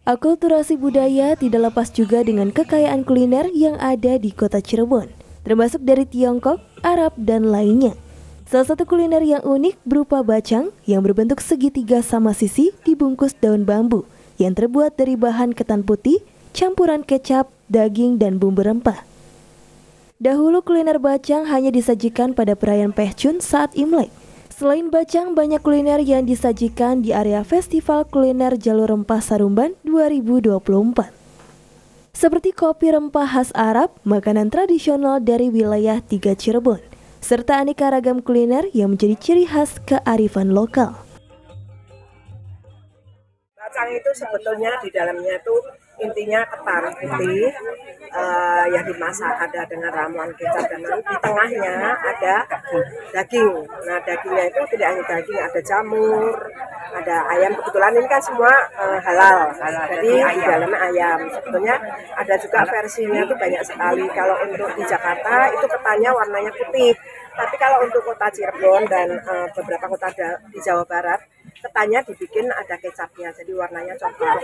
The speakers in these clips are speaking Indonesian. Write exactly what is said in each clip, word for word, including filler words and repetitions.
Akulturasi budaya tidak lepas juga dengan kekayaan kuliner yang ada di kota Cirebon, termasuk dari Tiongkok, Arab, dan lainnya. Salah satu kuliner yang unik berupa bacang yang berbentuk segitiga sama sisi dibungkus daun bambu yang terbuat dari bahan ketan putih, campuran kecap, daging, dan bumbu rempah. Dahulu kuliner bacang hanya disajikan pada perayaan Pehcun saat Imlek. Selain bacang, banyak kuliner yang disajikan di area Festival Kuliner Jalur Rempah Sarumban dua ribu dua puluh empat. Seperti kopi rempah khas Arab, makanan tradisional dari wilayah Tiga Cirebon, serta aneka ragam kuliner yang menjadi ciri khas kearifan lokal. Bacang itu sebetulnya di dalamnya itu intinya ketan putih uh, yang dimasak, ada dengan ramuan kecap, dan di tengahnya ada daging. Nah, dagingnya itu tidak hanya daging, ada jamur, ada ayam. Kebetulan ini kan semua uh, halal, jadi di dalamnya ayam. Sebetulnya ada juga versinya itu banyak sekali. Kalau untuk di Jakarta itu ketannya warnanya putih, tapi kalau untuk kota Cirebon dan uh, beberapa kota di Jawa Barat, ketannya dibikin ada kecapnya, jadi warnanya coklat.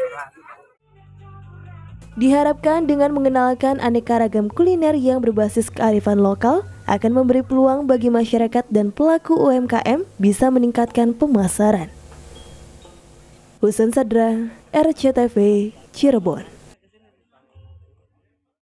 Diharapkan dengan mengenalkan aneka ragam kuliner yang berbasis kearifan lokal akan memberi peluang bagi masyarakat dan pelaku U M K M bisa meningkatkan pemasaran. Husen Sadra, R C T V, Cirebon.